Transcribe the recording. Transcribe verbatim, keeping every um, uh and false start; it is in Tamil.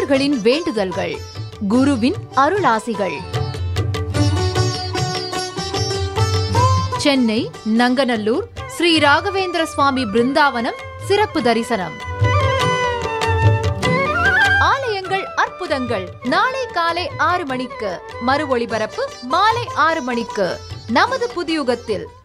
பக்தர்களின் வேண்டுதல்கள், குருவின் அருளாசிகள். சென்னை நங்கநல்லூர் ஸ்ரீ ராகவேந்திர சுவாமி பிருந்தாவனம் சிறப்பு தரிசனம். ஆலயங்கள் அற்புதங்கள். நாளை காலை ஆறு மணிக்கு, மறு ஒளிபரப்பு மாலை ஆறு மணிக்கு நமது புதியுகத்தில்.